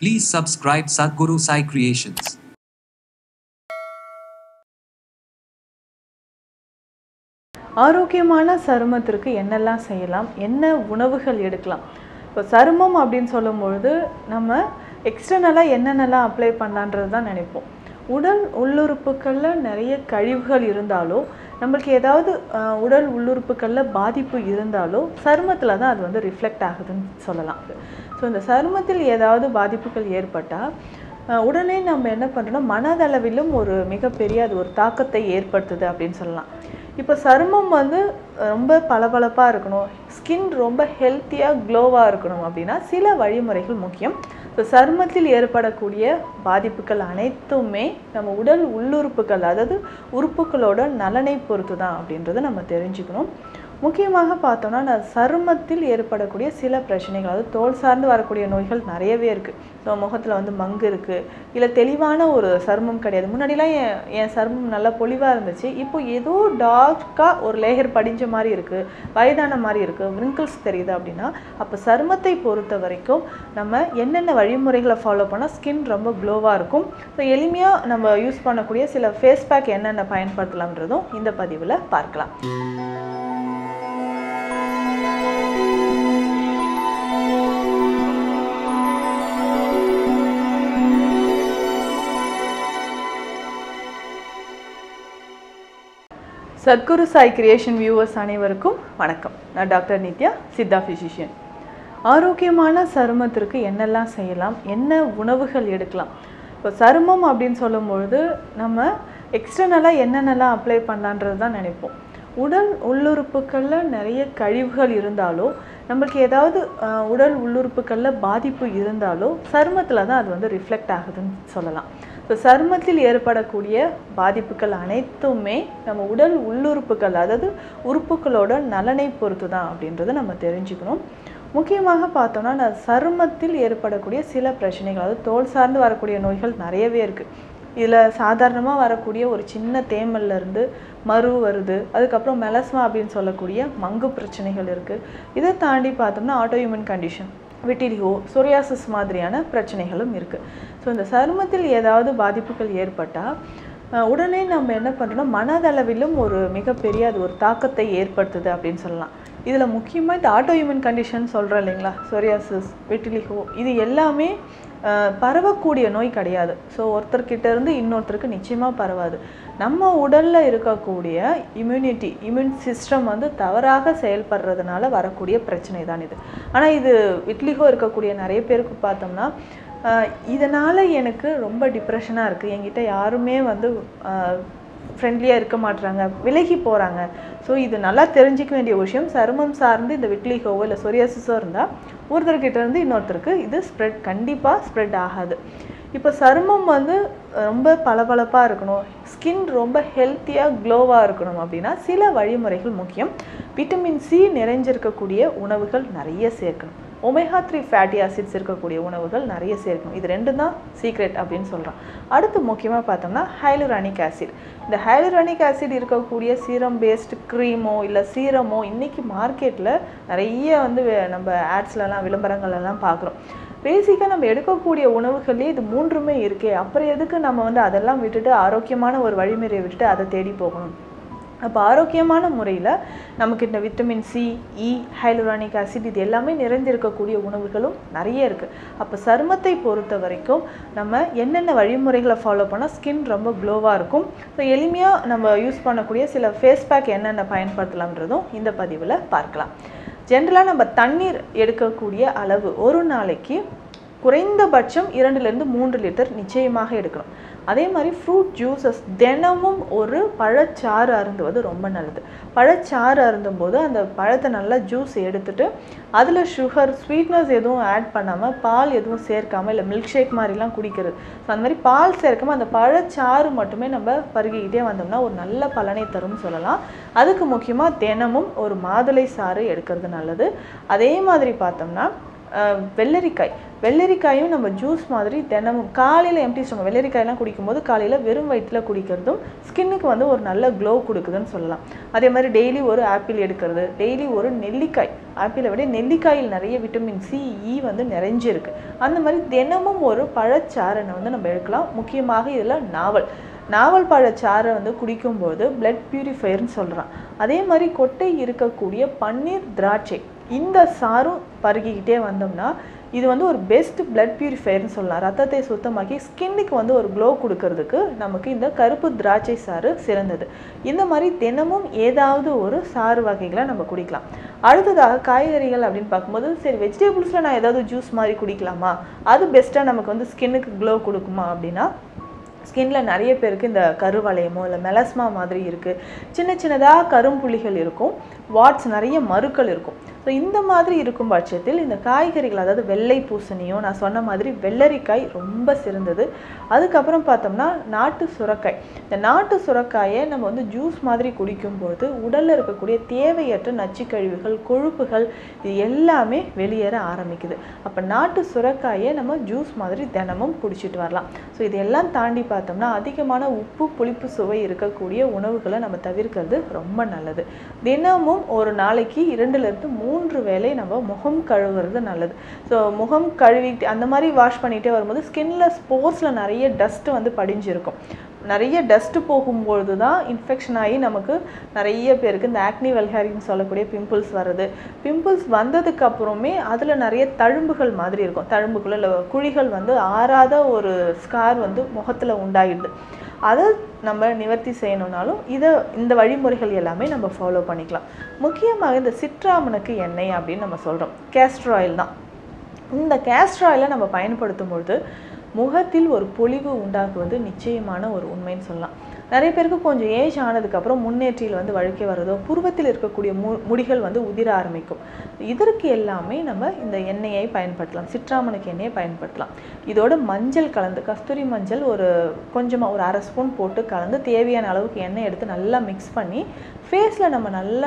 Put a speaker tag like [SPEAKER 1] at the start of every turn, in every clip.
[SPEAKER 1] Please subscribe Sadhguru Sai Creations.
[SPEAKER 2] ஆரோக்கியமான சருமத்திற்கு என்னெல்லாம் செய்யலாம், என்ன உணவுகள் எடுக்கலாம்? இப்போ சருமம் அப்படின்னு சொல்லும்பொழுது நம்ம எக்ஸ்டர்னலாக என்னென்னலாம் அப்ளை பண்ணலான்றது தான் நினைப்போம். உடல் உள்ளுறுப்புகளில் நிறைய கழிவுகள் இருந்தாலோ, நம்மளுக்கு ஏதாவது உடல் உள்ளுறுப்புகளில் பாதிப்பு இருந்தாலோ சருமத்தில் தான் அது வந்து ரிஃப்ளெக்ட் ஆகுதுன்னு சொல்லலாம். ஸோ இந்த சருமத்தில் ஏதாவது பாதிப்புகள் ஏற்பட்டால் உடனே நம்ம என்ன பண்ணுறோம்னா மனதளவிலும் ஒரு மிகப்பெரிய அது ஒரு தாக்கத்தை ஏற்படுத்துது அப்படின்னு சொல்லலாம். இப்போ சருமம் வந்து ரொம்ப பளபளப்பாக இருக்கணும், ஸ்கின் ரொம்ப ஹெல்த்தியாக க்ளோவாக இருக்கணும் அப்படின்னா சில வழிமுறைகள் முக்கியம். ஸோ சருமத்தில் ஏற்படக்கூடிய பாதிப்புகள் அனைத்துமே நம்ம உடல் உள்ளுறுப்புகள், அதாவது உறுப்புகளோட நலனை பொறுத்து தான் அப்படின்றத நம்ம தெரிஞ்சுக்கணும். முக்கியமாக பார்த்தோன்னா சருமத்தில் ஏற்படக்கூடிய சில பிரச்சனைகள், அதாவது தோல் சார்ந்து வரக்கூடிய நோய்கள் நிறையவே இருக்குது. ஸோ முகத்தில் வந்து மங்கு இருக்குது, இல்லை தெளிவான ஒரு சருமம் கிடையாது. முன்னாடிலாம் என் சருமம் நல்லா பொலிவாக இருந்துச்சு, இப்போ ஏதோ டார்க்காக ஒரு லேயர் படிஞ்ச மாதிரி இருக்குது, வயதான மாதிரி இருக்குது, விரிங்கிள்ஸ் தெரியுது அப்படின்னா அப்போ சருமத்தை பொறுத்த வரைக்கும் நம்ம என்னென்ன வழிமுறைகளை ஃபாலோ பண்ணால் ஸ்கின் ரொம்ப க்ளோவாக இருக்கும். ஸோ எளிமையாக நம்ம யூஸ் பண்ணக்கூடிய சில ஃபேஸ் பேக் என்னென்ன பயன்படுத்தலாம்ன்றதும் இந்த பதிவில் பார்க்கலாம். சத்குரு சாய் கிரியேஷன் வியூவர்ஸ் அனைவருக்கும் வணக்கம். நான் டாக்டர் நித்யா, சித்தா ஃபிசிஷியன். ஆரோக்கியமான சருமத்திற்கு என்னெல்லாம் செய்யலாம், என்ன உணவுகள் எடுக்கலாம்? இப்போ சருமம் அப்படின்னு சொல்லும்பொழுது நம்ம எக்ஸ்டர்னலாக என்னென்னலாம் அப்ளை பண்ணலான்றது தான் நினைப்போம். உடல் உள்ளுறுப்புகளில் நிறைய கழிவுகள் இருந்தாலோ, நம்மளுக்கு ஏதாவது உடல் உள்ளுறுப்புகளில் பாதிப்பு இருந்தாலோ சருமத்தில் தான் அது வந்து ரிஃப்ளெக்ட் ஆகுதுன்னு சொல்லலாம். ஸோ சருமத்தில் ஏற்படக்கூடிய பாதிப்புகள் அனைத்துமே நம்ம உடல் உள்ளுறுப்புகள், அதாவது உறுப்புகளோட நலனை பொறுத்து தான் அப்படின்றத நம்ம தெரிஞ்சுக்கணும். முக்கியமாக பார்த்தோன்னா சருமத்தில் ஏற்படக்கூடிய சில பிரச்சனைகள், அதாவது தோல் சார்ந்து வரக்கூடிய நோய்கள் நிறையவே இருக்குது. இதில் சாதாரணமாக வரக்கூடிய ஒரு சின்ன தேமல்லேருந்து மரு வருது, அதுக்கப்புறம் மெலஸ்மா அப்படின்னு சொல்லக்கூடிய மங்கு பிரச்சனைகள் இருக்குது. இதை தாண்டி பார்த்தோம்னா ஆட்டோஇம்யூன் கண்டிஷன், விட்டிலிகோ, சொரியாசிஸ் மாதிரியான பிரச்சனைகளும் இருக்குது. ஸோ இந்த சருமத்தில் ஏதாவது பாதிப்புகள் ஏற்பட்டால் உடனே நம்ம என்ன பண்ணுறோம்னா மனதளவிலும் ஒரு மிகப்பெரிய அது ஒரு தாக்கத்தை ஏற்படுத்துது அப்படின்னு சொல்லலாம். இதில் முக்கியமாக இந்த ஆட்டோஇம்யூன் கண்டிஷன் சொல்கிறோம் இல்லைங்களா, சொரியாசிஸ், விட்டிலிகோ, இது எல்லாமே பரவக்கூடிய நோய் கிடையாது. ஸோ ஒருத்தர்கிட்ட இருந்து இன்னொருத்தருக்கு நிச்சயமாக பரவாது. நம்ம உடலில் இருக்கக்கூடிய இம்யூன் சிஸ்டம் வந்து தவறாக செயல்படுறதுனால வரக்கூடிய பிரச்சனை தான் இது. ஆனால் இது விட்லிகோ இருக்கக்கூடிய நிறைய பேருக்கு பார்த்தோம்னா இதனால் எனக்கு ரொம்ப டிப்ரெஷனாக இருக்குது, என்கிட்ட யாருமே வந்து ஃப்ரெண்ட்லியாக இருக்க மாட்டுறாங்க, விலகி போகிறாங்க. ஸோ இது நல்லா தெரிஞ்சிக்க வேண்டிய விஷயம். சருமம் சார்ந்து இந்த விட்லிகோவோ இல்லை சொரியாசிஸோ இருந்தால் ஒருத்தர்கிட்ட இருந்து இன்னொருத்தருக்கு இது கண்டிப்பாக ஸ்ப்ரெட் ஆகாது. இப்போ சருமம் வந்து ரொம்ப பளபளப்பாக இருக்கணும், ஸ்கின் ரொம்ப ஹெல்த்தியாக க்ளோவாக இருக்கணும் அப்படின்னா சில வழிமுறைகள் முக்கியம். விட்டமின் சி நிறைஞ்சிருக்கக்கூடிய உணவுகள் நிறைய சேர்க்கணும். ஒமேகா 3 ஃபேட்டி ஆசிட்ஸ் இருக்கக்கூடிய உணவுகள் நிறைய சேர்க்கணும். இது ரெண்டு தான் சீக்ரெட் அப்படின்னு சொல்கிறோம். அடுத்து முக்கியமாக பார்த்தோம்னா ஹைலூரானிக் ஆசிட். இந்த ஹைலூரானிக் ஆசிட் இருக்கக்கூடிய சீரம் பேஸ்டு க்ரீமோ இல்லை சீரமோ இன்றைக்கி மார்க்கெட்டில் நிறைய வந்து நம்ம ஆட்ஸ்லலாம் விளம்பரங்கள்லாம் பார்க்குறோம். பேசிக்காக நம்ம எடுக்கக்கூடிய உணவுகள்லேயே இது மூன்றுமே இருக்கே, அப்புறம் எதுக்கு நம்ம வந்து அதெல்லாம் விட்டுட்டு ஆரோக்கியமான ஒரு வழிமுறையை விட்டுட்டு அதை தேடி போகணும்? அப்போ ஆரோக்கியமான முறையில் நமக்கு இந்த vitamin C, E, hyaluronic acid இது எல்லாமே நிறைந்திருக்கக்கூடிய உணவுகளும் நிறைய இருக்குது. அப்போ சருமத்தை பொறுத்த வரைக்கும் நம்ம என்னென்ன வழிமுறைகளை ஃபாலோ பண்ணால் ஸ்கின் ரொம்ப க்ளோவாக இருக்கும். ஸோ எளிமையாக நம்ம யூஸ் பண்ணக்கூடிய சில ஃபேஸ் பேக் என்னென்ன பயன்படுத்தலாம்ன்றதும் இந்த பதிவில் பார்க்கலாம். ஜென்ரலாக நம்ம தண்ணீர் எடுக்கக்கூடிய அளவு ஒரு நாளைக்கு குறைந்தபட்சம் 2-3 லிட்டர் நிச்சயமாக எடுக்கணும். அதே மாதிரி ஃப்ரூட் ஜூஸஸ் தினமும் ஒரு பழச்சாறு அருந்துவது ரொம்ப நல்லது. பழச்சாறு அருந்தும் போது அந்த பழத்தை நல்லா ஜூஸ் எடுத்துட்டு அதில் சுகர், ஸ்வீட்னஸ் எதுவும் ஆட் பண்ணாமல், பால் எதுவும் சேர்க்காமல், இல்லை மில்க் ஷேக் மாதிரிலாம் குடிக்கிறது. ஸோ அந்த மாதிரி பால் சேர்க்காமல் அந்த பழச்சாறு மட்டுமே நம்ம பருகிக்கிட்டே வந்தோம்னா ஒரு நல்ல பலனை தரும்னு சொல்லலாம். அதுக்கு முக்கியமாக தினமும் ஒரு மாதுளை சாறு எடுக்கிறது நல்லது. அதே மாதிரி பார்த்தோம்னா வெள்ளரிக்காயும் நம்ம ஜூஸ் மாதிரி தினமும் காலையில் எம்டி ஸ்டொமக் வெள்ளரிக்காயெல்லாம் குடிக்கும்போது காலையில் வெறும் வயிற்றில் குடிக்கிறதும் ஸ்கின்னுக்கு வந்து ஒரு நல்ல க்ளோ கொடுக்குதுன்னு சொல்லலாம். அதே மாதிரி டெய்லி ஒரு ஆப்பிள் எடுக்கிறது, டெய்லி ஒரு நெல்லிக்காய், ஆப்பிளை விட நெல்லிக்காயில் நிறைய விட்டமின் சி, இ வந்து நிறைஞ்சிருக்கு. அந்த மாதிரி தினமும் ஒரு பழச்சாறை வந்து நம்ம எடுக்கலாம். முக்கியமாக இதில் நாவல் பழச்சாறை வந்து குடிக்கும்போது பிளட் பியூரிஃபையர்னு சொல்கிறான். அதே மாதிரி கொட்டை இருக்கக்கூடிய பன்னீர் திராட்சை இந்த சாரும் பருகிக்கிட்டே வந்தோம்னா இது வந்து ஒரு பெஸ்ட் பிளட் பியூரிஃபையர்னு சொல்லலாம். ரத்தத்தை சுத்தமாக்கி ஸ்கின்னுக்கு வந்து ஒரு க்ளோ கொடுக்கறதுக்கு நமக்கு இந்த கருப்பு திராட்சை சாறு சிறந்தது. இந்த மாதிரி தினமும் ஏதாவது ஒரு சாறு வகைகளை நம்ம குடிக்கலாம். அடுத்ததாக காய்கறிகள் அப்படின்னு பார்க்கும்போது சரி வெஜிடபிள்ஸில் நான் ஏதாவது ஜூஸ் மாதிரி குடிக்கலாமா, அது பெஸ்ட்டாக நமக்கு வந்து ஸ்கின்னுக்கு க்ளோ கொடுக்குமா அப்படின்னா ஸ்கின்ல நிறைய பேருக்கு இந்த கருவளையமோ இல்லை மெலஸ்மா மாதிரி இருக்குது, சின்னதாக கரும்புள்ளிகள் இருக்கும், வாட்ஸ் நிறைய மருக்கள் இருக்கும். ஸோ இந்த மாதிரி இருக்கும் பட்சத்தில் இந்த காய்கறிகள் அதாவது வெள்ளை பூசணியும் நான் சொன்ன மாதிரி வெள்ளரிக்காய் ரொம்ப சிறந்தது. அதுக்கப்புறம் பார்த்தோம்னா நாட்டு சுரக்காய். இந்த நாட்டு சுரக்காயை நம்ம வந்து ஜூஸ் மாதிரி குடிக்கும்போது உடலில் இருக்கக்கூடிய தேவையற்ற நச்சுக்கழிவுகள், கொழுப்புகள் இது எல்லாமே வெளியேற ஆரம்பிக்குது. அப்போ நாட்டு சுரக்காயை நம்ம ஜூஸ் மாதிரி தினமும் குடிச்சிட்டு வரலாம். ஸோ இதெல்லாம் தாண்டி பார்த்தோம்னா அதிகமான உப்பு புளிப்பு சுவை இருக்கக்கூடிய உணவுகளை நம்ம தவிர்க்கிறது ரொம்ப நல்லது. தினமும் ஒரு நாளைக்கு 2 to 3 வேளை நம்ம முகம் கழுவுறது நல்லது. ஸோ முகம் கழுவிட்டு அந்த மாதிரி வாஷ் பண்ணிகிட்டே வரும்போது ஸ்கின்ல ஸ்போர்ட்ஸில் நிறைய டஸ்ட் வந்து படிஞ்சிருக்கும். நிறைய டஸ்ட் போகும்பொழுது தான் இன்ஃபெக்ஷன் ஆகி நமக்கு நிறைய பேருக்கு இந்த ஆக்னி வல்காரின்னு சொல்லக்கூடிய பிம்பிள்ஸ் வருது. பிம்பிள்ஸ் வந்ததுக்கு அப்புறமே அதில் நிறைய தழும்புகள் மாதிரி இருக்கும். தழும்புக்குள்ள இல்லை குழிகள் வந்து ஆறாத ஒரு ஸ்கார் வந்து முகத்தில் உண்டாயிடுது. அதை நம்ம நிவர்த்தி செய்யணுன்னாலும் இந்த வழிமுறைகள் எல்லாமே நம்ம ஃபாலோ பண்ணிக்கலாம். முக்கியமாக இந்த சிட்ராமனுக்கு எண்ணெய் அப்படின்னு நம்ம சொல்கிறோம், கேஸ்டர் ஆயில் தான். இந்த கேஸ்டர் ஆயிலை நம்ம பயன்படுத்தும் பொழுது முகத்தில் ஒரு பொலிவு உண்டாகுவது நிச்சயமான ஒரு உண்மைன்னு சொல்லலாம். நிறைய பேருக்கு கொஞ்சம் ஏஜ் ஆனதுக்கப்புறம் முன்னேற்றியில் வந்து வழுக்கை வர்றதோ புருவத்தில் இருக்கக்கூடிய முடிகள் வந்து உதிர ஆரம்பிக்கும். இதற்கு எல்லாமே நம்ம இந்த எண்ணெயை பயன்படுத்தலாம், சிட்ராமனுக்கு எண்ணெயை பயன்படுத்தலாம். இதோட மஞ்சள் கலந்து கஸ்தூரி மஞ்சள் ஒரு கொஞ்சமாக ஒரு 1/2 ஸ்பூன் போட்டு கலந்து தேவையான அளவுக்கு எண்ணெய் எடுத்து நல்லா மிக்ஸ் பண்ணி ஃபேஸில் நம்ம நல்லா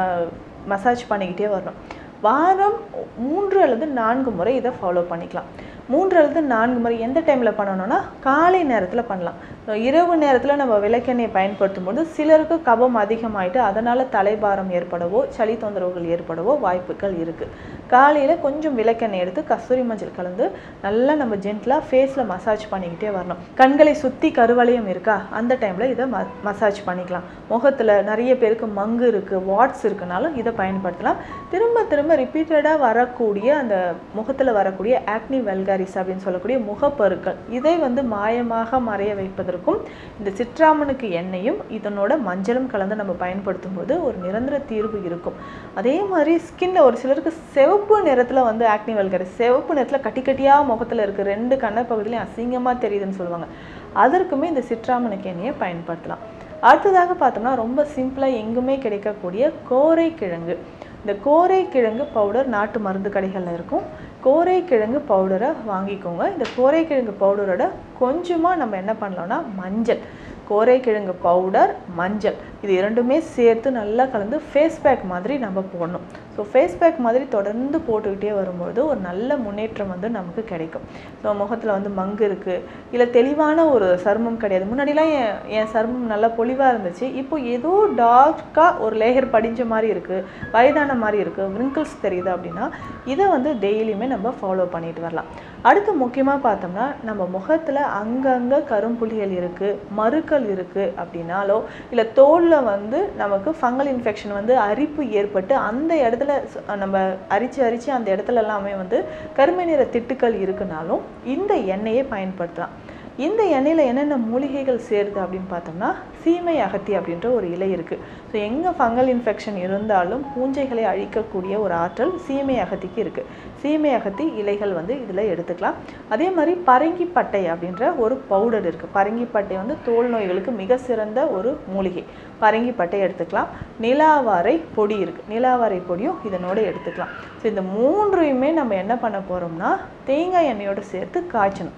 [SPEAKER 2] மசாஜ் பண்ணிக்கிட்டே வரணும். வாரம் 3 அல்லது 4 முறை இதை ஃபாலோ பண்ணிக்கலாம். 3 அல்லது 4 முறை எந்த டைமில் பண்ணணும்னா காலை நேரத்தில் பண்ணலாம். இரவு நேரத்தில் நம்ம விளக்கெண்ணெயை பயன்படுத்தும் போது சிலருக்கு கபம் அதிகமாயிட்டு அதனால் தலைபாரம் ஏற்படவோ சளி தொந்தரவுகள் ஏற்படவோ வாய்ப்புகள் இருக்குது. காலையில் கொஞ்சம் விளக்கெண்ணெய் எடுத்து கஸ்தூரி மஞ்சள் கலந்து நல்லா நம்ம ஜென்டலாக ஃபேஸில் மசாஜ் பண்ணிக்கிட்டே வரணும். கண்களை சுற்றி கருவளையம் இருக்கா அந்த டைமில் இதை மசாஜ் பண்ணிக்கலாம். முகத்தில் நிறைய பேருக்கு மங்கு இருக்குது, வாட்ஸ் இருக்குனாலும் இதை பயன்படுத்தலாம். திரும்ப ரிப்பீட்டடாக வரக்கூடிய அந்த முகத்தில் வரக்கூடிய ஆக்னி வல்காரிஸ் அப்படின்னு சொல்லக்கூடிய முகப்பருக்கள் இதை வந்து மாயமாக மறைய வைப்பதற்கும் இந்த சிட்ராமனுக்கு எண்ணெயும் இதனோட மஞ்சளும் கலந்து நம்ம பயன்படுத்தும் போது ஒரு நிரந்தர தீர்வு இருக்கும். அதே மாதிரி ஸ்கின்ல ஒரு சிலருக்கு சிவப்பு நிறத்தில் வந்து ஆக்னி வல்காரிஸ், சிவப்பு நிறத்தில் கட்டியாக முகத்தில் இருக்குது, 2 கண்ண பகுதியிலையும் அசிங்கமாக தெரியுதுன்னு சொல்லுவாங்க. அதற்குமே இந்த சிட்ராமனுக்கு எண்ணெயை பயன்படுத்தலாம். அடுத்ததாக பார்த்தோம்னா ரொம்ப சிம்பிளாக எங்குமே கிடைக்கக்கூடிய கோரைக்கிழங்கு. இந்த கோரைக்கிழங்கு பவுடர் நாட்டு மருந்து கடைகளில் இருக்கும். கோரைக்கிழங்கு பவுடரை வாங்கிக்கோங்க. இந்த கோரைக்கிழங்கு பவுடரோட கொஞ்சமாக நம்ம என்ன பண்ணலாம்னா மஞ்சள், கோரைக்கிழங்கு பவுடர், மஞ்சள் இது 2மே சேர்த்து நல்லா கலந்து ஃபேஸ் பேக் மாதிரி நம்ம போடணும். ஸோ ஃபேஸ் பேக் மாதிரி தொடர்ந்து போட்டுக்கிட்டே வரும்பொழுது ஒரு நல்ல முன்னேற்றம் வந்து நமக்கு கிடைக்கும். ஸோ முகத்தில் வந்து மங்கு இருக்குது, இல்லை தெளிவான ஒரு சருமம் கிடையாது. முன்னாடிலாம் என் சருமம் நல்லா பொலிவாக இருந்துச்சு, இப்போ ஏதோ டார்க்காக ஒரு லேயர் படிஞ்ச மாதிரி இருக்குது, வயதான மாதிரி இருக்குது, விரிங்கிள்ஸ் தெரியுது அப்படின்னா இதை வந்து டெய்லியுமே நம்ம ஃபாலோ பண்ணிட்டு வரலாம். அடுத்து முக்கியமாக பார்த்தோம்னா நம்ம முகத்தில் அங்கங்கே கரும்புள்ளிகள் இருக்குது, மருக்கள் இருக்குது அப்படின்னாலோ இல்லை தோலில் வந்து நமக்கு ஃபங்கல் இன்ஃபெக்ஷன் வந்து அரிப்பு ஏற்பட்டு அந்த இடத்துல நம்ம அரிச்சு அந்த இடத்துல எல்லாமே வந்து கருமை நிற திட்டுக்கள் இருக்குனாலும் இந்த எண்ணெயை பயன்படுத்தலாம். இந்த எண்ணெயில் என்னென்ன மூலிகைகள் சேருது அப்படின்னு பார்த்தோம்னா சீமை அகத்தி அப்படின்ற ஒரு இலை இருக்குது. ஸோ எங்கே ஃபங்கல் இன்ஃபெக்ஷன் இருந்தாலும் பூஞ்சைகளை அழிக்கக்கூடிய ஒரு ஆற்றல் சீமை அகத்திக்கு இருக்குது. சீமை அகத்தி இலைகள் வந்து இதில் எடுத்துக்கலாம். அதே மாதிரி பரங்கிப்பட்டை அப்படின்ற ஒரு பவுடர் இருக்குது. பரங்கிப்பட்டை வந்து தோல் நோய்களுக்கு மிக சிறந்த ஒரு மூலிகை. பரங்கிப்பட்டை எடுத்துக்கலாம். நிலாவாரை பொடி இருக்குது, நிலாவாரை பொடியும் இதனோட எடுத்துக்கலாம். ஸோ இந்த 3யுமே நம்ம என்ன பண்ண போகிறோம்னா தேங்காய் எண்ணெயோடு சேர்த்து காய்ச்சணும்.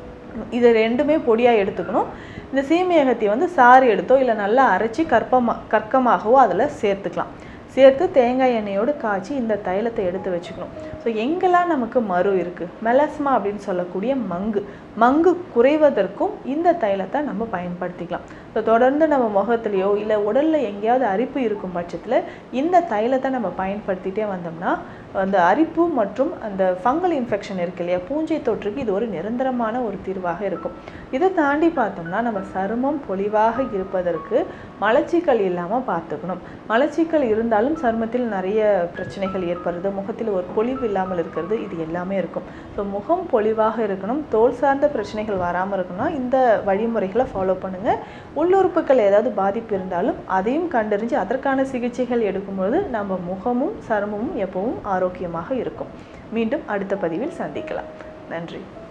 [SPEAKER 2] இது 2மே பொடியாக எடுத்துக்கணும். இந்த சீமை அகத்தி வந்து சாறு எடுத்தோ இல்லை நல்லா அரைச்சி கற்கமாகவோ அதில் சேர்த்துக்கலாம். சேர்த்து தேங்காய் எண்ணெயோடு காய்ச்சி இந்த தைலத்தை எடுத்து வச்சுக்கணும். ஸோ ஸோ எங்கெல்லாம் நமக்கு மரு இருக்குது, மெலஸ்மா அப்படின்னு சொல்லக்கூடிய மங்கு குறைவதற்கும் இந்த தைலத்தை நம்ம பயன்படுத்திக்கலாம். ஸோ தொடர்ந்து நம்ம முகத்துலையோ இல்லை உடலில் எங்கேயாவது அரிப்பு இருக்கும் பட்சத்தில் இந்த தைலத்தை நம்ம பயன்படுத்திகிட்டே வந்தோம்னா அந்த அரிப்பு மற்றும் அந்த ஃபங்கல் இன்ஃபெக்ஷன் இருக்கு இல்லையா, பூஞ்சை தொற்றுக்கு இது ஒரு நிரந்தரமான ஒரு தீர்வாக இருக்கும். இதை தாண்டி பார்த்தோம்னா நம்ம சருமம் பொலிவாக இருப்பதற்கு மலச்சிக்கல் இல்லாமல் பார்த்துக்கணும். மலச்சிக்கல் இருந்தாலும் சருமத்தில் நிறைய பிரச்சனைகள் ஏற்படுறது, முகத்தில் ஒரு பொலிவு இல்லாமல் இருக்கிறது, இது எல்லாமே இருக்கும். ஸோ முகம் பொலிவாக இருக்கணும், தோல் சார்ந்த பிரச்சனைகள் வராமல் இருக்கணும்னா இந்த வழிமுறைகளை ஃபாலோ பண்ணுங்கள். உள்ளுறுப்புகள் ஏதாவது பாதிப்பு இருந்தாலும் அதையும் கண்டறிஞ்சு அதற்கான சிகிச்சைகள் எடுக்கும்போது நம்ம முகமும் சருமமும் எப்பவும் ஆரோக்கியமாக இருக்கும். மீண்டும் அடுத்த பதிவில் சந்திக்கலாம். நன்றி.